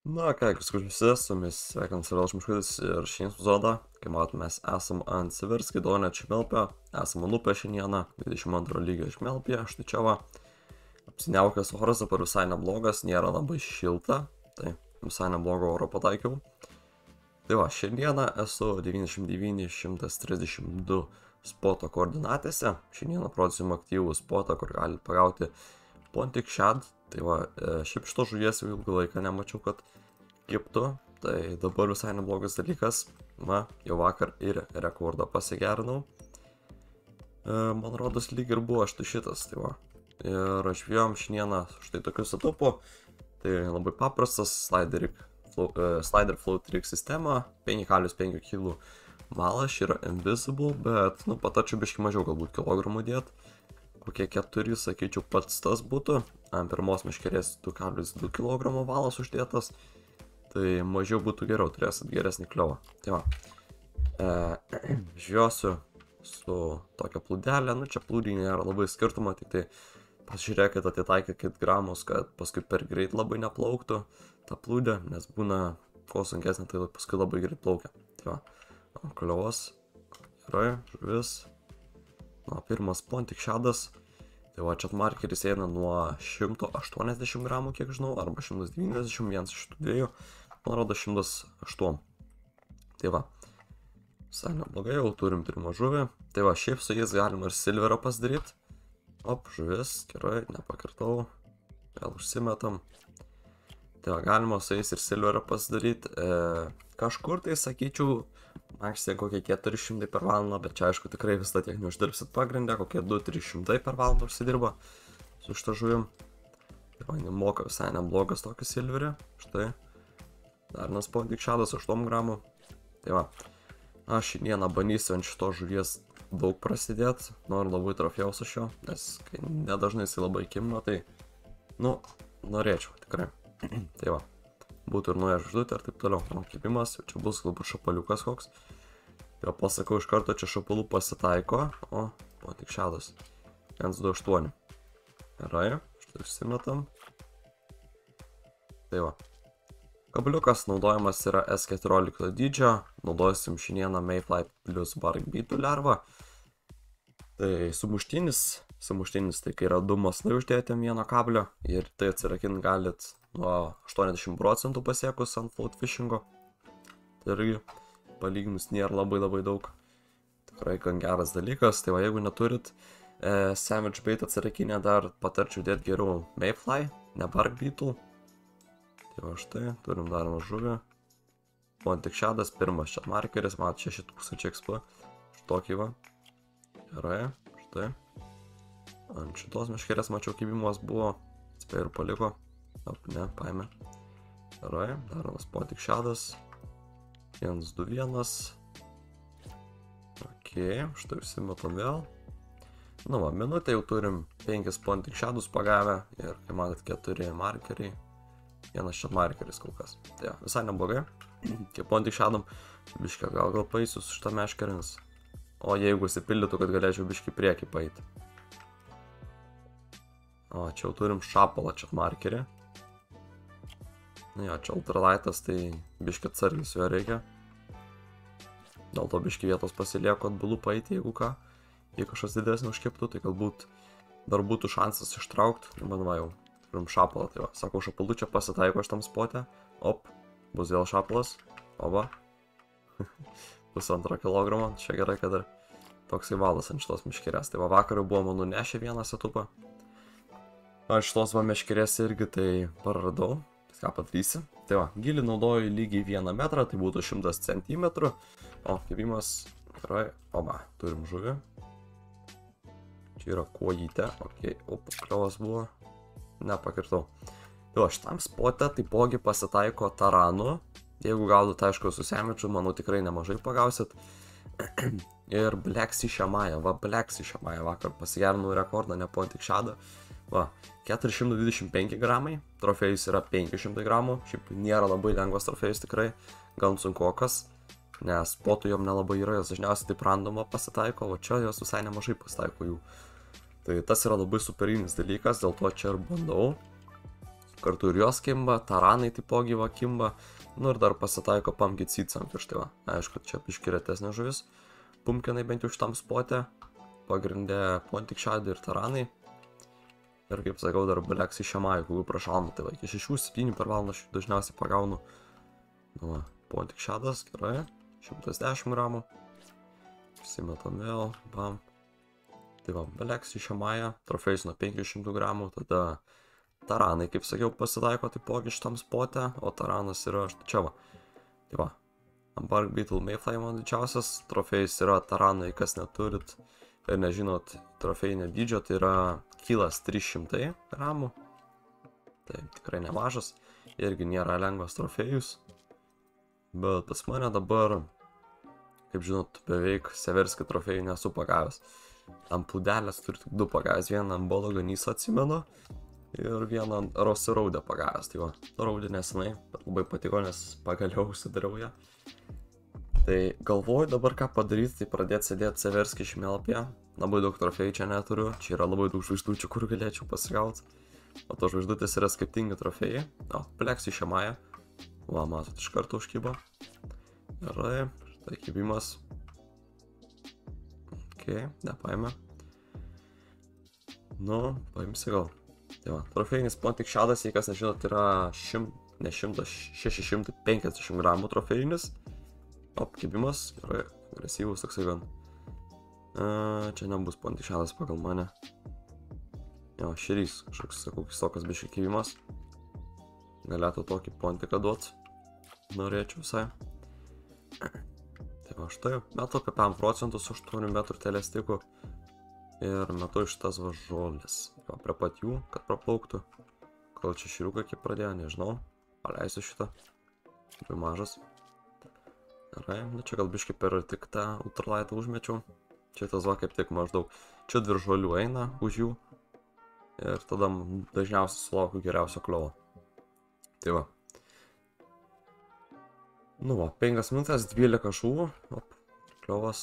Na, ką, viskas visi, su jumis sveikinasi vėl Šmiškutis ir šiandien epizodą, kaip matot, mes esam ant Sivirskį Donio Čmelpio, esam nupę šiandieną, 22 lygio Čmelpė, štai čia va, apsiniaukęs oras dabar visai neblogas, nėra labai šilta, tai visai neblogo oro pataikiau. Tai va, šiandieną esu 99-132 spoto koordinatėse, šiandieną parodysim aktyvų spotą, kur gali pagauti Pontic Shad. Tai va, šiaip šito žuvies jau ilgą laiką nemačiau, kad kiptų, tai dabar visai neblogas dalykas. Va, jau vakar ir rekordą pasigerinau. Man rodos lyg ir buvo štai šitas, tai va. Ir žvėjom šiandieną štai tokiu setupu. Tai labai paprastas slider flow trick sistema, 5,5 kg malas, yra invisible, bet, nu, patačiau biškai mažiau galbūt kilogramų dėt. Kokie 4, sakyčiau, pats tas būtų. Ant pirmos meškerės 2,2 kg valas uždėtas. Tai mažiau būtų geriau, turėsit geresnį kliovą. Tai va. Žiūrėsiu su tokia plūdelė. Nu, čia plūdį nėra labai skirtumą, tik tai pasižiūrėkit, atitaikykit gramus, kad paskui per greit labai neplauktų ta plūdė, nes būna kuo sunkesnė, tai paskui labai greit plaukia. Tai va. Kliovas. Gerai, žuvis. Nu, pirmas Pontic Shadas. Tai va, čia markeris eina nuo 180 gramų, kiek žinau, arba 190, vienas iš tų dviejų, man rodo 108. Tai va, visai neblogai, jau turim pirmą žuvį. Tai va, šiaip su jais galima ir silverą pasidaryti. Op, žuvis, gerai, nepakirtau, vėl užsimetam. Tai va, galima su jais ir silverą pasidaryti. Kažkur tai sakyčiau, maksimum kokie 400 per valandą, bet čia aišku tikrai visą tiek neuždirbsit pagrindę, kokie 200-300 per valandą užsidirba su šitą žuvim. Tai va, moka visai neblogas tokį silverį, štai. Dar vienas Pontic Shadas 8 gramų. Tai va, aš šiandieną bandysiu ant šito žuvies daug prasidėti, noriu labai trofėjaus iš jo, nes kai nedažnai jisai labai kimno, tai, nu, norėčiau tikrai. Tai va. Būtų ir nauja žvaigždutė ir taip toliau. O kipimas, čia bus galbūt šapaliukas koks. Tai pasakau iš karto, čia šapalų pasitaiko. O, Pontic Shadas 128. Gerai, štai užsimetam. Tai va. Kabliukas naudojamas yra S14 dydžio. Naudosim šiandieną Mayfly plus Barkbeetų lervą. Tai sumuštinis, tai kai yra 2 maslai uždėti ant vieno kablio ir tai atsirakinti galit nuo 80% pasiekus ant float fishingo. Tai irgi palyginus nėra labai daug. Tikrai gan geras dalykas. Tai va, jeigu neturit Savage Bait atsirakinę, dar patarčiau dėti geriau Mayfly, ne Barkbeetų. Tai va, štai, turim dar žuvį. Pontic Shadas, pirmas čia markeris, mat 6000 XP. Štokį va. Gerai, štai. Ant šitos meškerės mačiau kibimas buvo, spėjo ir paliko. Op, ne, paėmė. Gerai, dar vienas Pontic Shadas. 121. Ok, štai užsimetam vėl. Nu va, minutę jau turim 5 Pontic Shadus pagavę ir, kaip matot, 4 markeriai. Vienas čia markeris kol kas. Tai ja, visai neblogai. Kaip Pontic Shadam, biškį gal paeisiu su šitą meškerins. O jeigu įsipildytų, kad galėčiau biškį priekį paeiti. O, čia jau turim šapalą čia markerį. Nu jo, čia ultralightas, tai biškį atsargiai su juo reikia. Dėl to biškį vietos pasilieku atbulų paeiti, jeigu ką. Jei kažkas didesnį užkiptų, tai galbūt dar būtų šansas ištraukti. Man va jau, turim šapalą, tai va. Sakau, šapalų čia pasitaiko šitam spote. Op, bus vėl šapalas. Oba. 1,5 kilogramo. Čia gerai, kad dar toksai valas ant šitos meškerės. Tai va, vakar jau buvo mano nešę vieną setupą. Aš šitos va meškerės irgi tai praradau. Ką padarysi. Tai va, gilį naudoju lygiai 1 metrą, tai būtų 100 cm. O, kibimas, gerai, oba, turim žuvį. Čia yra kuojytė, ok, op, kliovas buvo, nepakirtau. Tai va, šitam spote taipogi pasitaiko taranų. Jeigu gaudot, aišku, su semičiu, manau tikrai nemažai pagausit. Ir Black Sea Shamaja, va, Black Sea Shamaja vakar pasigerinau rekordą, ne Pontic Shadą. Va, 425 gramai, trofėjus yra 500 gramų, šiaip nėra labai lengvas trofėjus tikrai, gan sunkokas, nes spotų jom nelabai yra, jos dažniausiai taip randoma pasitaiko, o čia jos visai nemažai pasitaiko jų. Tai tas yra labai superinis dalykas, dėl to čia ir bandau. kartu ir jos kimba, taranai taipogi va kimba, nu ir dar pasitaiko pumpkin seeds ant virš, tai va, aišku, čia biški retesnė žuvis, pumpkinai bent jau šitam spote, pagrindė pontik šadai ir taranai, ir kaip sakau, dar Black Sea Shamai, kurių prašaunu, tai va, iki 6-7 per valandą aš dažniausiai pagaunu, nu va, pontik šadas, gerai, 110 gramų, simetam vėl, bam. Tai va, Black Sea Shamai, trofėjus nuo 500 gramų, tada taranai, kaip sakiau, pasitaiko taipogi šitam spote, o taranas yra štai čia va. Tai va, Bark Beetle Mayfly man didžiausias, trofėjus yra taranai, kas neturit ir nežinot trofėjinio dydžio, tai yra kilas 300 gramų, tai tikrai nemažas, irgi nėra lengvas trofėjus, bet pas mane dabar, kaip žinot, beveik severski trofėjų nesu pagavęs. Ant plūdelės turiu tik 2 pagavęs, vieną ant bolo ganysą atsimenu ir vieną ant Rosy Raudę pagavęs. Tai va, Raudė nesenai, bet labai patiko, nes pagaliau užsidariau ją. Tai galvoju dabar ką padaryti, tai pradėti sėdėti severski žemėlapyje. Labai daug trofėjų čia neturiu, čia yra labai daug žvaigždučių, kur galėčiau pasigauti. O to žvaigždutės yra skirtingi trofėjai. O, Black Sea Shamai. Va, matot, iš karto užkybo. Gerai, štai kybimas. Ok, nepaėmė. Nu, paimsi gal. Tai va, trofėjinis pontik šadas, jei kas nežinot, yra 650 gramų trofėjinis. Apkibimas, gerai, agresyvus toksai gan. Čia nebus pontik šadas pagal mane. Jo, širys, kažkoks, sakau, kistokas biškai kibimas. Galėtų tokį pontiką duot. Norėčiau visai. Tai va, štai, metu apie 5% su 8 metrų telestikų ir metu iš tas va žolės. Jo, prie pat jų, kad praplauktų. Gal čia širiuką kaip pradėjo, nežinau. Paleisiu šitą. Labai mažas. Gerai, nu čia gal biškai per tik tą ultralaitą užmečiau. Čia tas va kaip tik maždaug. Čia 2 žolių eina už jų. Ir tada dažniausiai sulaukiu geriausio kliovo. Tai va. Nu va, 5 minutės, 12 šūvų, op, kliovas.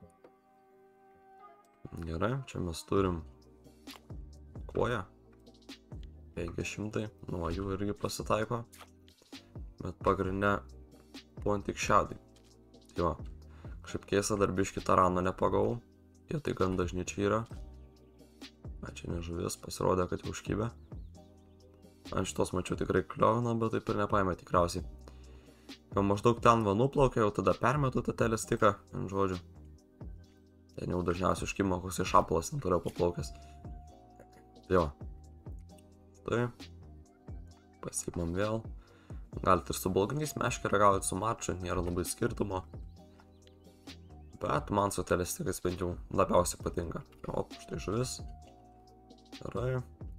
Gerai, čia mes turim koją, 500, nu va, jų irgi pasitaiko, bet pagrindė pontik šadai. Tai va, kažkaip keista dar biškį tarano nepagavau, jie tai gan dažni čia yra. Čia nežuvis, pasirodė, kad jau užkybė. Ant šitos mačiau tikrai kliovina, bet taip ir nepaėmė tikriausiai. Jau maždaug ten va nuplaukė, jau tada permetu tą telestiką, ant žodžių. Ten jau dažniausiai užkimo koks šapalas, ten toliau paplaukęs. Tai va. Tai. Pasiimam vėl. Galite ir su balganiais meškį ragauti, su marčiu, nėra labai skirtumo. Bet man su telestikais bent jau labiausiai patinka. O, štai žuvis. Gerai.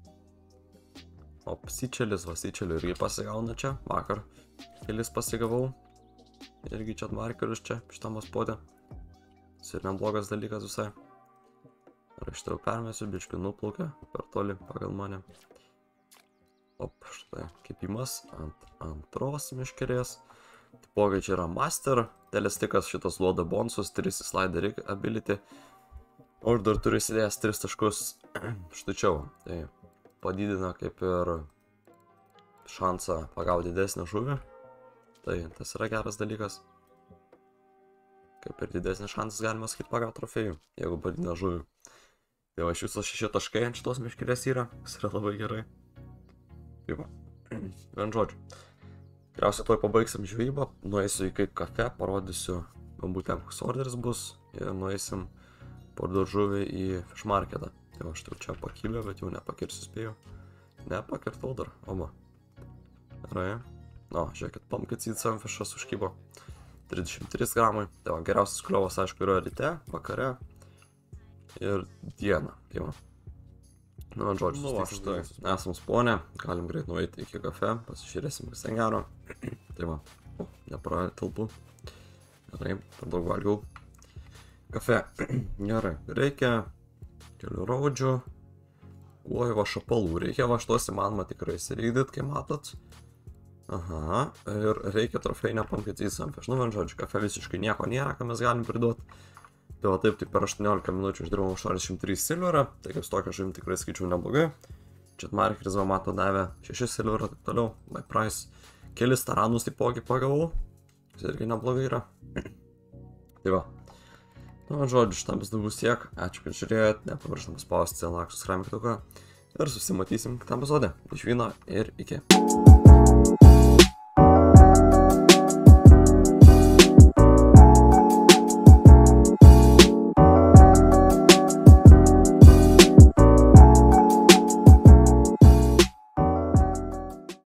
O, syčelis, va syčelių irgi pasigauna čia, vakar. Kelis pasigavau. Irgi čia markerius čia, šitam spote. Ir neblogas dalykas visai. Ir iš tai permėsiu, biškai nuplaukia per toli pagal mane. Op, štai, kipimas ant antros miškerės. Taipogi čia yra master. Telestikas šitas duoda bonus, 3 slider ability. O ir dar turi įsidėjęs 3 taškus štai čia. Tai padidina kaip ir šansą pagauti didesnę žuvį. Tai tas yra geras dalykas. Kaip ir didesnis šansas galima sakyti pagauti trofėjų, jeigu padidina žuvį. Tai va, iš viso 6 taškai ant šitos miškelės yra, kas yra labai gerai. Tai va, vien žodžiu. Tikriausiai tuoj pabaigsim žvejybą, nueisiu į kaip kafe, parodysiu, būtent koks orderis bus ir nueisim parduoti žuvį į fish marketą. Tai va, štai čia pakilė, bet jau nepakirsiu spėjau. Nepakirtau dar, oma. Gerai. O, žiūrėkit, pumpkin seeds ant fishas užkybo. 33 gramai. Tai va, geriausias kliovas, aišku, yra ryte, vakare ir dieną. Tai va. Nu, ant žodžiu, nu, va, štai esam spone, galim greit nueiti iki kafe, pasižiūrėsim, kas ten gero. Tai va, o, nepratilpu. Gerai, per daug valgiau. Kafe. Gerai, reikia kelių raudžių. Oi, va, šapalų. Reikia va šitos įmanoma tikrai įsirykdyti, kaip matot. Aha, ir reikia trofėjinę pumpkin seeds ant fish. Nu, vien žodžiu, kafe visiškai nieko nėra, ką mes galim priduoti. Tai va taip, tai per 18 minučių uždirbom 83 silverą, tai kaip su tokia žuvim tikrai skaičiau neblogai. Chatmarkeris, va, mato, davė 6 silver ir taip toliau, by price. Kelis taranus taipogi pagavau, tai irgi neblogai yra. Tai va. Nu, žodžiu, šitam vis daugiau tiek. Ačiū, kad žiūrėjot, nepamirštam paspausti like, subscribe mygtuką ir susimatysim kitam epizode. Iš vyno ir iki.